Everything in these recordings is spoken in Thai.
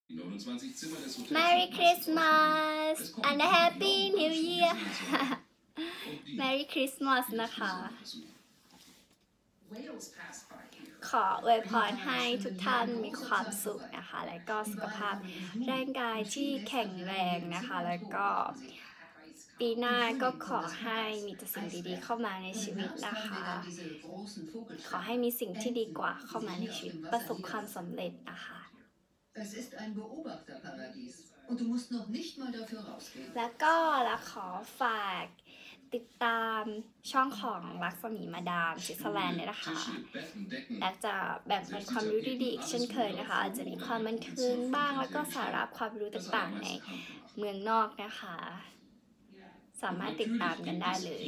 Merry Christmas and a Happy New Year Merry Christmas นะคะขออวยพรให้ทุกท่านมีความสุขนะคะและก็สุขภาพร่างกายที่แข็งแรงนะคะแล้วก็ปีหน้าก็ขอให้มีแต่สิ่งดีๆเข้ามาในชีวิตนะคะขอให้มีสิ่งที่ดีกว่าเข้ามาในชีวิตประสบความสำเร็จนะคะแล้วก็รักขอฝากติดตามช่องของลักษมีมาดามสวิตเซอร์แลนด์เนี่ยนะคะและจะแบ่งปันความรู้ดีๆอีกเช่นเคยนะคะอาจจะมีความบันเทิงบ้างแล้วก็สาระความรู้ต่างๆในเมืองนอกนะคะสามารถติดตามกันได้เลย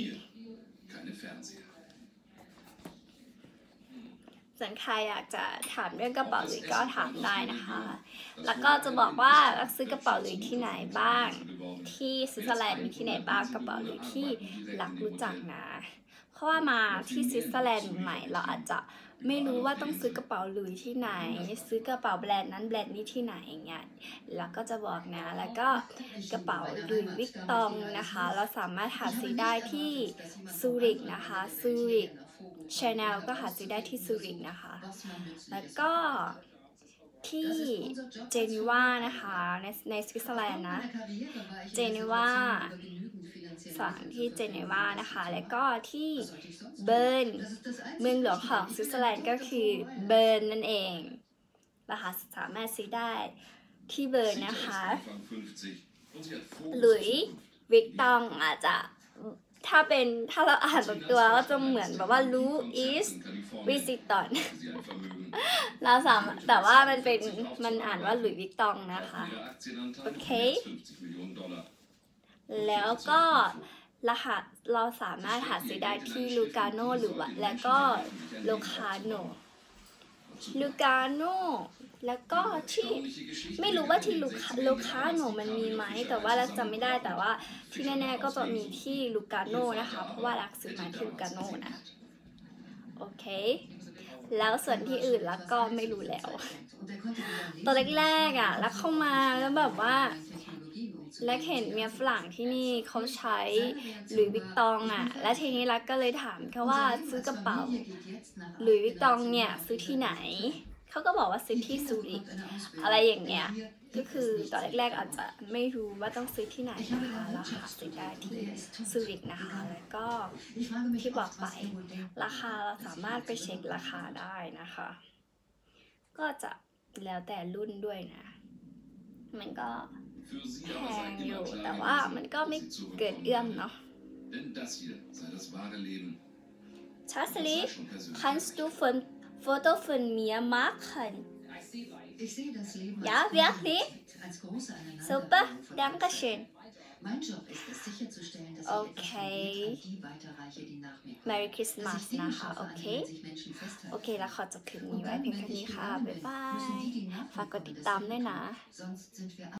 ส่วนใครอยากจะถามเรื่องกระเป๋าหลุยส์ก็ถามได้นะคะแล้วก็จะบอกว่าซื้อกระเป๋าหลุยส์ที่ไหนบ้างที่สวิตเซอร์แลนด์มีที่ไหนบ้างกระเป๋าหลุยส์ที่หลักรู้จักนะเพราะว่ามาที่สวิตเซอร์แลนด์ใหม่เราอาจจะไม่รู้ว่าต้องซื้อกระเป๋าหลุยส์ที่ไหนซื้อกระเป๋าแบรนด์นั้นแบรนด์นี้ที่ไหนอย่างเงี้ยแล้วก็จะบอกนะแล้วก็กระเป๋าหลุยส์วิกตองนะคะเราสามารถหาซื้อได้ที่ซูริกนะคะซูริกChanel ก็หาซื้อได้ที่ซูริกนะคะแล้วก็ที่เจนีวานะคะในสวิตเซอร์แลนด์นะเจนีวาสถานที่เจนีวานะคะแล้วก็ที่เบิร์นเมืองหลวงของสวิตเซอร์แลนด์ก็คือเบิร์นนั่นเองนะคะสามารถซื้อได้ที่เบิร์นนะคะหลุยส์วิกตองอาจจะถ้าเราอ่านบางตัวก็จะเหมือนแบบว่ารู้ is visitor เราสามารถแต่ว่ามันอ่านว่าหลุยส์วิกตองนะคะโอเคแล้วก็รหัสเราสามารถหาซื้อได้ที่ลูกาโนหรือว่าแล้วก็โลคาโนแล้วก็ที่ไม่รู้ว่าที่ลูคาโนมันมีไหมแต่ว่าเราจำไม่ได้แต่ว่าที่แน่ๆก็จะมีที่ลูกาโนนะคะเพราะว่ารักซื้อมาที่ลูกาโนนะโอเคแล้วส่วนที่อื่นแล้วก็ไม่รู้แล้วตัวแรกๆอ่ะแล้วเข้ามาแล้วแบบว่าและเห็นเมียฝรั่งที่นี่เขาใช้หลุยส์วิกตองอ่ะและทีนี้รักก็เลยถามเขาว่าซื้อกระเป๋าหลุยส์วิกตองเนี่ยซื้อที่ไหนเขาก็บอกว่าซื้อที่ซูริกอะไรอย่างเงี้ยก็คือตอนแรกๆอาจจะไม่รู้ว่าต้องซื้อที่ไหนนะคะแล้วหาซื้อได้ที่ซูริกนะคะแล้วก็ที่บอกไปราคาเราสามารถไปเช็คราคาได้นะคะก็จะแล้วแต่รุ่นด้วยนะมันก็แพงอยู่แต่ว่ามันก็ไม่เกินเอื้อมเนาะCharlie, kannst du Foto von mir machen? Ja, wirklich? Super, danke schön. Okay. Merry Christmas นะคะโอเคแล้วขอจบคลิปนี้ไว้เพียงแค่นี้ค่ะบ๊ายบายฝากกดติดตามด้วยนะ